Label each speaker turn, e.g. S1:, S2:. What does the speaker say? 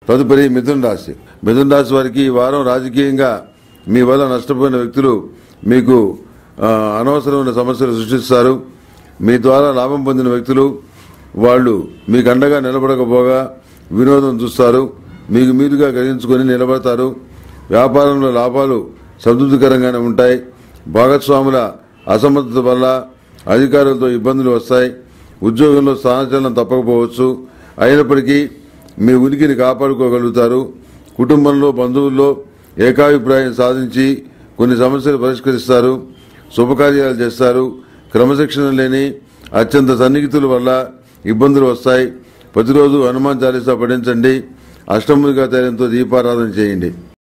S1: తదుపరి మిథున రాశి. మిథున రాశి వారికి ఈ వారం రాజకీయంగా మీ వల్ల నష్టపోయిన వ్యక్తులు మీకు అనవసరమైన సమస్యలు సృష్టిస్తారు. మీ ద్వారా లాభం పొందిన వ్యక్తులు వాళ్ళు మీకు అండగా నిలబడకపోగా వినోదం చూస్తారు. మీకు మీరుగా గ్రహించుకొని నిలబడతారు. వ్యాపారంలో లాభాలు సంతృప్తికరంగానే ఉంటాయి. భాగస్వాముల అసమర్థత వల్ల అధికారులతో ఇబ్బందులు వస్తాయి. ఉద్యోగంలో స్థానచలనం తప్పకపోవచ్చు. అయినప్పటికీ మీ ఉనికిని కాపాడుకోగలుగుతారు. కుటుంబంలో బంధువుల్లో ఏకాభిప్రాయం సాధించి కొన్ని సమస్యలు పరిష్కరిస్తారు. శుభకార్యాలు చేస్తారు. క్రమశిక్షణ లేని అత్యంత సన్నిహితుల వల్ల ఇబ్బందులు వస్తాయి. ప్రతిరోజు హనుమాన్ చాలీసా పఠించండి. అష్టమునిగా తైలంతో దీపారాధన చేయండి.